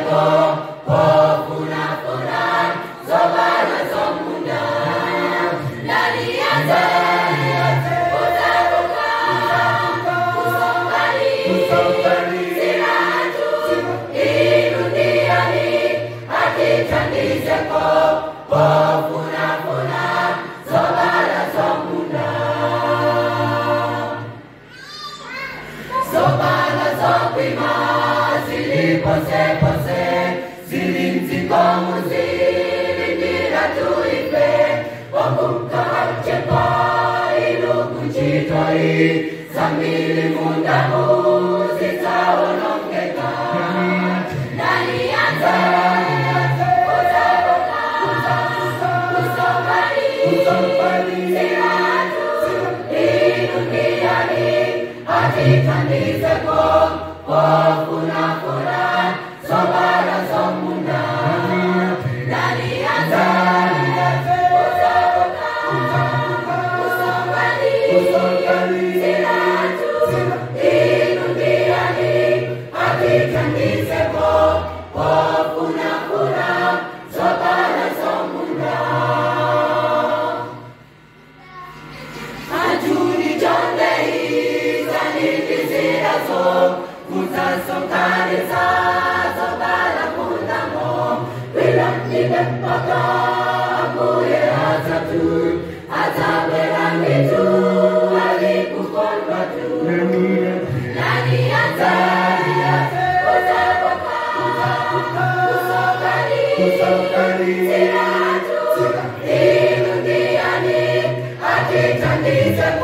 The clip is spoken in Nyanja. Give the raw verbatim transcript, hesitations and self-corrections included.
Sambil mundamu sisa onongkeka dari azan usaboka usopari usopari siratu di dunia ini hati candi seko wafuna funa sobara somunda dari azan usaboka usopari usopari Siratu, Siratu, Siratu, Siratu, Siratu, Siratu,